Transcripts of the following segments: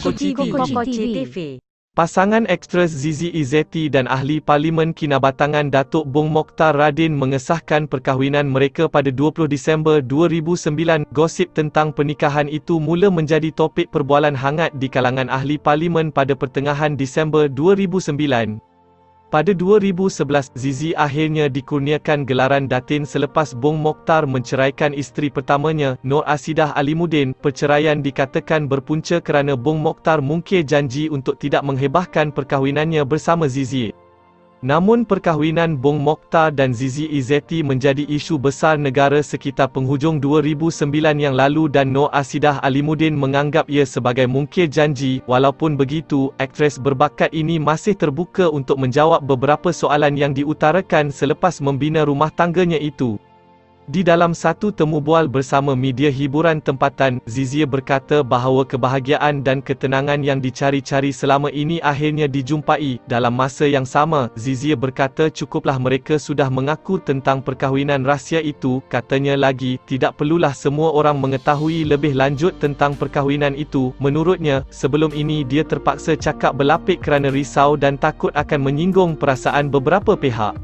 Kokoci TV. Pasangan aktris Zizi Izzeti dan Ahli Parlimen Kinabatangan Datuk Bong Mokhtar Radin mengesahkan perkahwinan mereka pada 20 Disember 2009. Gosip tentang pernikahan itu mula menjadi topik perbualan hangat di kalangan ahli parlimen pada pertengahan Disember 2009. Pada 2011, Zizi akhirnya dikurniakan gelaran Datin selepas Bong Mokhtar menceraikan isteri pertamanya, Nur Asidah Alimuddin. Perceraian dikatakan berpunca kerana Bong Mokhtar mungkir janji untuk tidak menghebahkan perkahwinannya bersama Zizi. Namun perkahwinan Bong Mokhtar dan Zizi Izzeti menjadi isu besar negara sekitar penghujung 2009 yang lalu dan Nur Asidah Alimuddin menganggap ia sebagai mungkir janji. Walaupun begitu, aktris berbakat ini masih terbuka untuk menjawab beberapa soalan yang diutarakan selepas membina rumah tangganya itu. Di dalam satu temu bual bersama media hiburan tempatan, Zizi berkata bahawa kebahagiaan dan ketenangan yang dicari-cari selama ini akhirnya dijumpai. Dalam masa yang sama, Zizi berkata cukuplah mereka sudah mengaku tentang perkahwinan rahsia itu. Katanya lagi, tidak perlulah semua orang mengetahui lebih lanjut tentang perkahwinan itu. Menurutnya, sebelum ini dia terpaksa cakap berlapik kerana risau dan takut akan menyinggung perasaan beberapa pihak.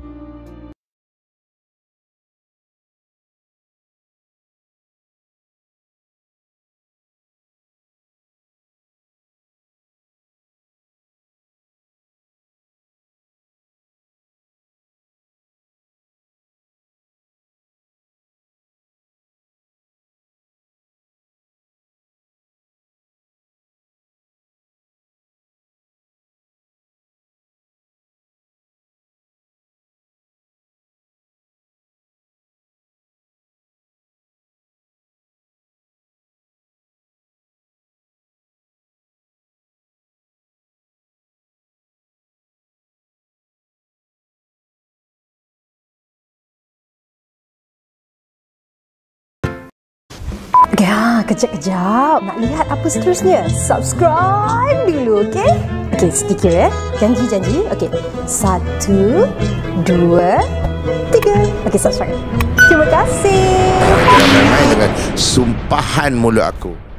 Ya, kejap-kejap. Nak lihat apa seterusnya? Subscribe dulu, okey? Okey, sedikit ya. Janji-janji. Okey. 1, 2, 3. Okey, subscribe. Terima kasih. Jangan main-main dengan sumpahan mulut aku.